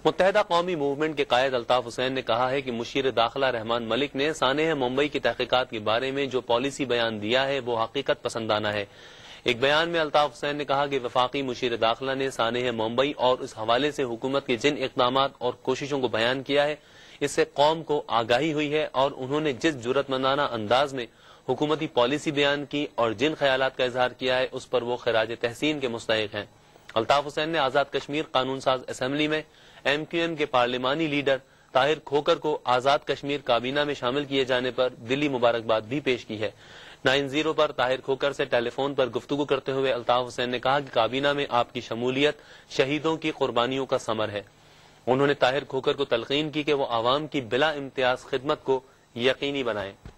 मुत्तहिदा कौमी मूवमेंट के कायद अल्ताफ हुसैन ने कहा है कि मुशीर दाखिला रहमान मलिक ने सानेह मुंबई की तहकीकात के बारे में जो पॉलिसी बयान दिया है वो हकीकत पसंदाना है। एक बयान में अल्ताफ हुसैन ने कहा कि वफाकी मुशीर दाखिला ने सानेह मुंबई और इस हवाले से हुकूमत के जिन इकदाम और कोशिशों को बयान किया है इससे कौम को आगाही हुई है और उन्होंने जिस जुर्रतमंदाना अंदाज में हुकूमती पॉलिसी बयान की और जिन ख्यालात का इजहार किया है उस पर वो खिराज तहसीन के मुस्तहिक हैं। अल्ताफ हुसैन ने आजाद कश्मीर कानून साज असम्बली में MQM के पार्लिमानी लीडर ताहिर खोकर को आजाद कश्मीर काबीना में शामिल किए जाने पर दिली मुबारकबाद भी पेश की है। 90 पर ताहिर खोकर से टेलीफोन पर गुफ्तगू करते हुए अल्ताफ हुसैन ने कहा कि काबीना में आपकी शमूलियत शहीदों की कुर्बानियों का समर है। उन्होंने ताहिर खोकर को तलकीन की कि वो आवाम की बिला इम्तियाज खिदमत को यकीनी बनाएं।